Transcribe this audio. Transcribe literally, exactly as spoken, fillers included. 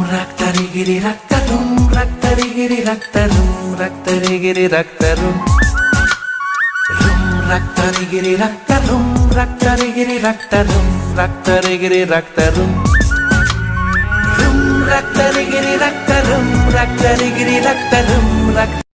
రక్తరిగిరి రక్తరుం రక్తరిగిరి రక్తరుం రక్తరిగిరి రక్తరుం రుం రక్తరిగిరి రక్తరుం రక్తరిగిరి రక్తరుం రక్తరిగిరి రక్తరుం రుం రక్తరిగిరి రక్తరుం రక్తరిగిరి రక్తరుం రక్త